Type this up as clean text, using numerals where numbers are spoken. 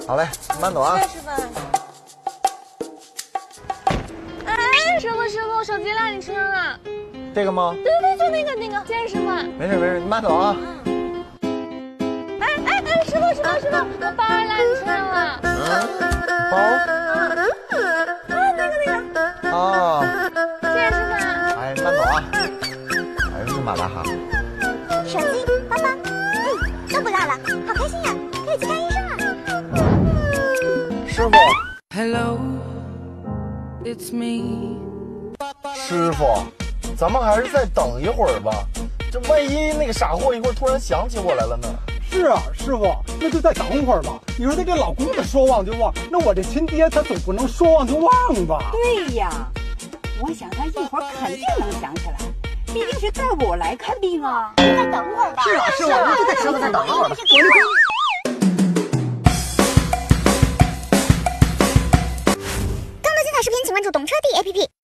好嘞，慢走啊。 再吃饭。哎，师傅，手机落你车上了。 这个吗？ 对，就那个，谢谢师傅。 没事，你慢走啊。 哎，师傅，我包落你车上了。 包？ 那个。 啊。 谢谢师傅。 哎，慢走啊。还是马大哈。 手机、包包，都不落了，好开心呀！可以去看医生了。 师傅。 Hello, it's me. 师傅，咱们还是再等一会儿吧。这万一那个傻货一会儿突然想起我来了呢？ 是啊，师傅，那就再等会儿吧。你说他这老公子说忘就忘，那我这亲爹他总不能说忘就忘吧？ 对呀，我想他一会儿肯定能想起来，毕竟是带我来看病啊。 再等会儿吧。 是啊，那就再等一会儿吧。 更多精彩视频，请关注懂车帝 APP。